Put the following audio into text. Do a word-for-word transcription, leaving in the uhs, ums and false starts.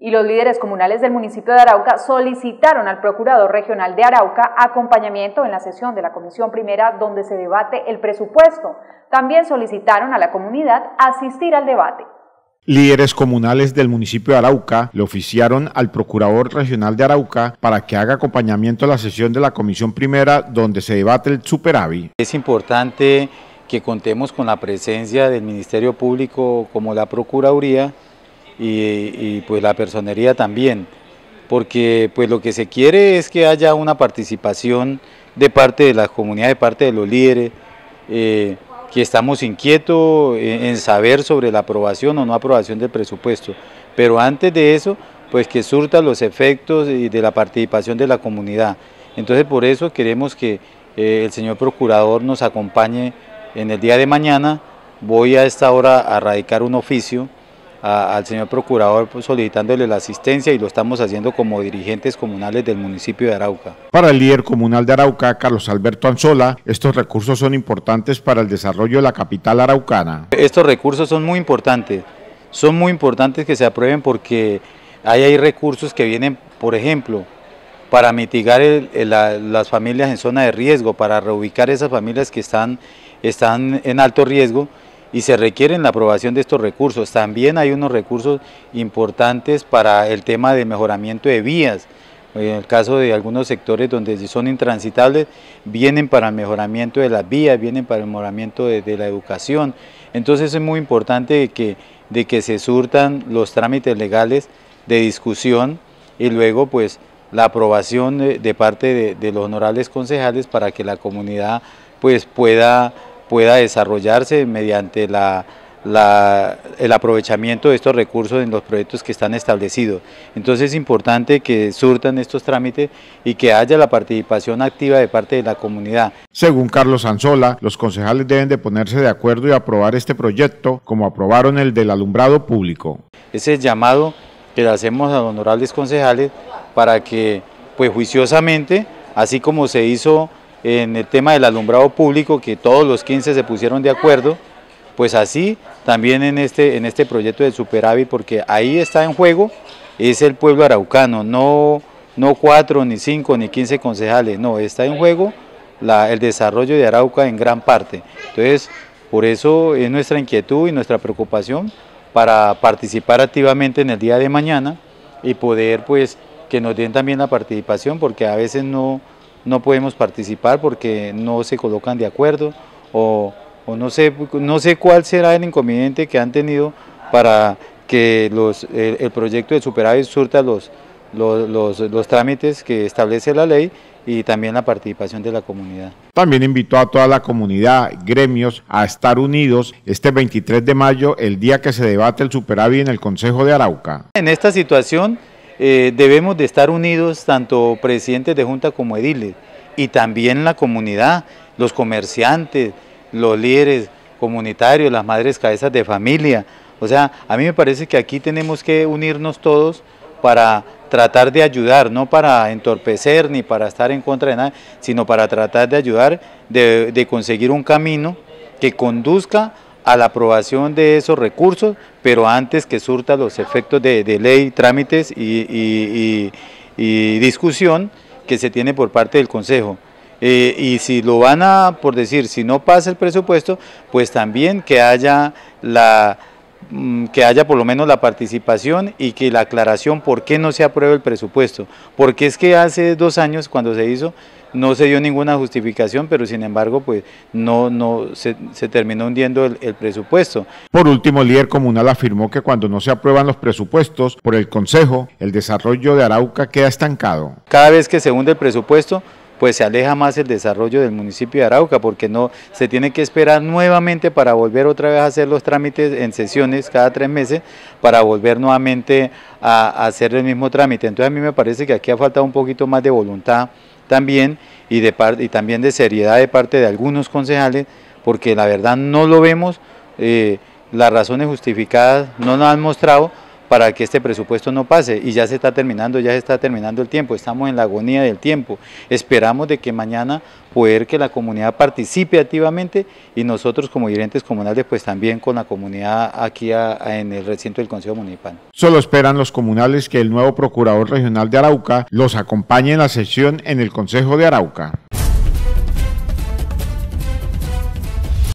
Y los líderes comunales del municipio de Arauca solicitaron al Procurador Regional de Arauca acompañamiento en la sesión de la Comisión Primera donde se debate el presupuesto. También solicitaron a la comunidad asistir al debate. Líderes comunales del municipio de Arauca le oficiaron al Procurador Regional de Arauca para que haga acompañamiento a la sesión de la Comisión Primera donde se debate el superávit. Es importante que contemos con la presencia del Ministerio Público como la Procuraduría y, y pues la Personería también, porque pues lo que se quiere es que haya una participación de parte de la comunidad, de parte de los líderes, eh, que estamos inquietos en saber sobre la aprobación o no aprobación del presupuesto, pero antes de eso, pues que surta los efectos de la participación de la comunidad. Entonces por eso queremos que eh, el señor Procurador nos acompañe en el día de mañana. Voy a esta hora a radicar un oficio a, al señor Procurador pues, solicitándole la asistencia y lo estamos haciendo como dirigentes comunales del municipio de Arauca. Para el líder comunal de Arauca, Carlos Alberto Anzola, estos recursos son importantes para el desarrollo de la capital araucana. Estos recursos son muy importantes, son muy importantes que se aprueben porque ahí hay recursos que vienen, por ejemplo, para mitigar el, el, la, las familias en zona de riesgo, para reubicar esas familias que están, están en alto riesgo, y se requieren la aprobación de estos recursos. También hay unos recursos importantes para el tema de mejoramiento de vías. En el caso de algunos sectores donde son intransitables, vienen para el mejoramiento de las vías, vienen para el mejoramiento de, de la educación. Entonces es muy importante de que, de que se surtan los trámites legales de discusión y luego pues la aprobación de, de parte de, de los honorables concejales para que la comunidad pues pueda pueda desarrollarse mediante la, la, el aprovechamiento de estos recursos en los proyectos que están establecidos. Entonces es importante que surtan estos trámites y que haya la participación activa de parte de la comunidad. Según Carlos Anzola, los concejales deben de ponerse de acuerdo y aprobar este proyecto como aprobaron el del alumbrado público. Ese es el llamado que le hacemos a los honorables concejales para que pues juiciosamente, así como se hizo en el tema del alumbrado público, que todos los quince se pusieron de acuerdo, pues así también en este, en este proyecto del superávit, porque ahí está en juego, es el pueblo araucano, no, no cuatro, ni cinco, ni quince concejales, no, está en juego la, el desarrollo de Arauca en gran parte. Entonces, por eso es nuestra inquietud y nuestra preocupación para participar activamente en el día de mañana y poder pues que nos den también la participación, porque a veces no no podemos participar porque no se colocan de acuerdo o, o no sé, no sé cuál será el inconveniente que han tenido para que los, el, el proyecto de superávit surta los, los, los, los trámites que establece la ley y también la participación de la comunidad. También invitó a toda la comunidad, gremios, a estar unidos este veintitrés de mayo, el día que se debate el superávit en el Consejo de Arauca. En esta situación Eh, debemos de estar unidos tanto presidentes de junta como ediles y también la comunidad, los comerciantes, los líderes comunitarios, las madres cabezas de familia. O sea, a mí me parece que aquí tenemos que unirnos todos para tratar de ayudar, no para entorpecer ni para estar en contra de nada, sino para tratar de ayudar, de, de conseguir un camino que conduzca a la aprobación de esos recursos, pero antes que surta los efectos de, de ley, trámites y, y, y, y discusión que se tiene por parte del Consejo. Eh, y si lo van a, por decir, si no pasa el presupuesto, pues también que haya la que haya por lo menos la participación y que la aclaración por qué no se aprueba el presupuesto, porque es que hace dos años cuando se hizo no se dio ninguna justificación, pero sin embargo pues no, no se, se terminó hundiendo el, el presupuesto. Por último, el líder comunal afirmó que cuando no se aprueban los presupuestos por el Consejo, el desarrollo de Arauca queda estancado. Cada vez que se hunde el presupuesto, pues se aleja más el desarrollo del municipio de Arauca, porque no se tiene que esperar nuevamente para volver otra vez a hacer los trámites en sesiones cada tres meses, para volver nuevamente a, a hacer el mismo trámite. Entonces a mí me parece que aquí ha faltado un poquito más de voluntad también y, de par y también de seriedad de parte de algunos concejales, porque la verdad no lo vemos, eh, las razones justificadas no nos han mostrado para que este presupuesto no pase, y ya se está terminando, ya se está terminando el tiempo, estamos en la agonía del tiempo. Esperamos de que mañana poder que la comunidad participe activamente y nosotros como dirigentes comunales pues también con la comunidad aquí a, a, en el recinto del Consejo Municipal. Solo esperan los comunales que el nuevo Procurador Regional de Arauca los acompañe en la sesión en el Consejo de Arauca.